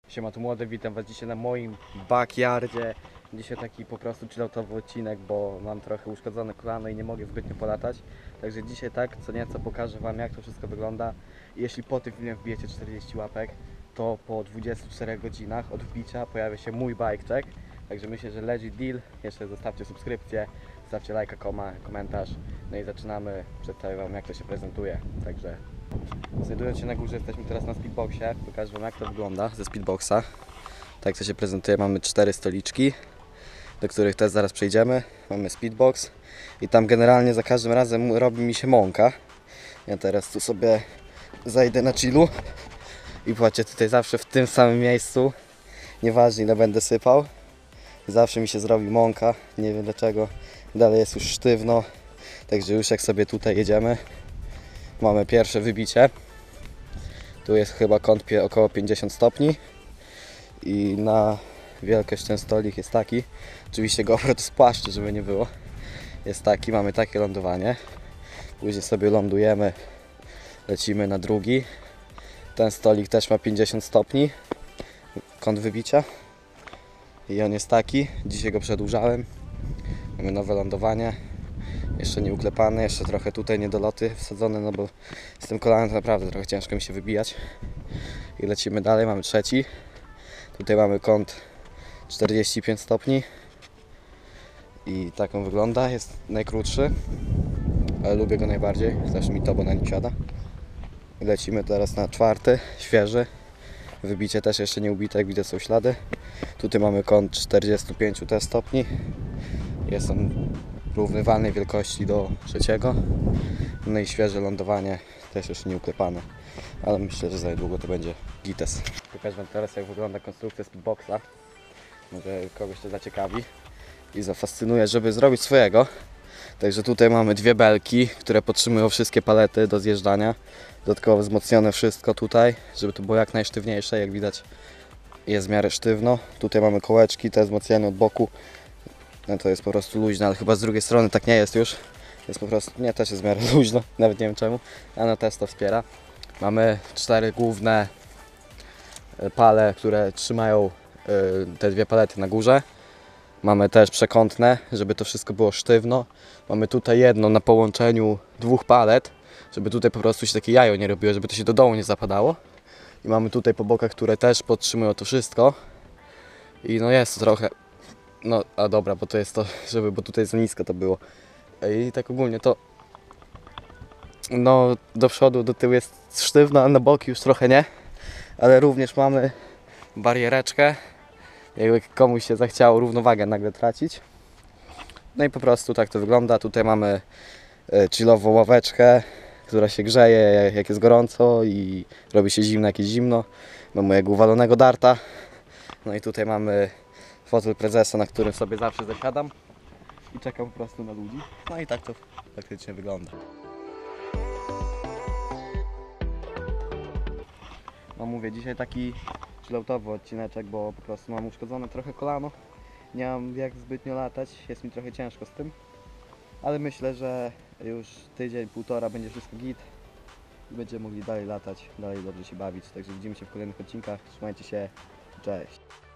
Siema, tu Młody, witam was dzisiaj na moim backyardzie. Dzisiaj taki po prostu chilloutowy odcinek, bo mam trochę uszkodzone kolano i nie mogę zbytnio polatać. Także dzisiaj tak, co nieco pokażę wam, jak to wszystko wygląda. I jeśli po tym filmie wbijecie 40 łapek, to po 24 godzinach od wbicia pojawia się mój bike check. Także myślę, że legit deal. Jeszcze zostawcie subskrypcję, zostawcie lajka, komentarz. No i zaczynamy, przedstawię wam, jak to się prezentuje. Także znajdując się na górze, jesteśmy teraz na speedboxie. Pokażę wam, jak to wygląda ze speedboxa. Tak to się prezentuje. Mamy 4 stoliczki, do których też zaraz przejdziemy. Mamy speedbox i tam generalnie za każdym razem robi mi się mąka. Ja teraz tu sobie zajdę na chillu i patrzcie, tutaj zawsze w tym samym miejscu, nieważne ile będę sypał, zawsze mi się zrobi mąka. Nie wiem dlaczego. Dalej jest już sztywno, także już jak sobie tutaj jedziemy, mamy pierwsze wybicie. Tu jest chyba kąt około 50 stopni i na wielkość ten stolik jest taki. Oczywiście GoPro to spłaszczy, żeby nie było. Jest taki, mamy takie lądowanie. Później sobie lądujemy, lecimy na drugi. Ten stolik też ma 50 stopni, kąt wybicia. I on jest taki. Dzisiaj go przedłużałem. Mamy nowe lądowanie. Jeszcze nie uklepane, jeszcze trochę tutaj niedoloty wsadzone, no bo z tym kolanem to naprawdę trochę ciężko mi się wybijać. I lecimy dalej, mamy trzeci. Tutaj mamy kąt 45 stopni. I tak on wygląda, jest najkrótszy, ale lubię go najbardziej, też mi to, bo na nim siada. I lecimy teraz na czwarty, świeży. Wybicie też jeszcze nie ubite, jak widać są ślady. Tutaj mamy kąt 45 też stopni. Jest on równywalnej wielkości do trzeciego. No i świeże lądowanie, też jeszcze nie uklepane, ale myślę, że za niedługo to będzie gites. Pokażę wam teraz, jak wygląda konstrukcja speedboxa. Może kogoś to zaciekawi i zafascynuje, żeby zrobić swojego. Także tutaj mamy dwie belki, które podtrzymują wszystkie palety do zjeżdżania. Dodatkowo wzmocnione wszystko tutaj, żeby to było jak najsztywniejsze. Jak widać, jest w miarę sztywno. Tutaj mamy kołeczki, te wzmocnione od boku. No to jest po prostu luźne, ale chyba z drugiej strony tak nie jest już. Jest po prostu, nie, też jest w miarę luźno, nawet nie wiem czemu, ale też to wspiera. Mamy 4 główne pale, które trzymają te dwie palety na górze. Mamy też przekątne, żeby to wszystko było sztywno. Mamy tutaj jedną na połączeniu dwóch palet, żeby tutaj po prostu się takie jajo nie robiło, żeby to się do dołu nie zapadało. I mamy tutaj po bokach, które też podtrzymują to wszystko. I no jest to trochę, no a dobra, bo to jest to, bo tutaj za nisko to było. I tak ogólnie to, no do przodu, do tyłu jest sztywno, a na boki już trochę nie. Ale również mamy bariereczkę, jakby komuś się zachciało równowagę nagle tracić. No i po prostu tak to wygląda. Tutaj mamy chillową ławeczkę, która się grzeje jak jest gorąco i robi się zimno jak jest zimno. Mamy mojego uwalonego darta. No i tutaj mamy fotel prezesa, na którym sobie zawsze zasiadam i czekam po prostu na ludzi. No i tak to faktycznie wygląda. No mówię, dzisiaj taki chilloutowy odcineczek, bo po prostu mam uszkodzone trochę kolano. Nie mam jak zbytnio latać, jest mi trochę ciężko z tym. Ale myślę, że już tydzień, półtora będzie wszystko git. I będziemy mogli dalej latać, dalej dobrze się bawić. Także widzimy się w kolejnych odcinkach. Trzymajcie się, cześć!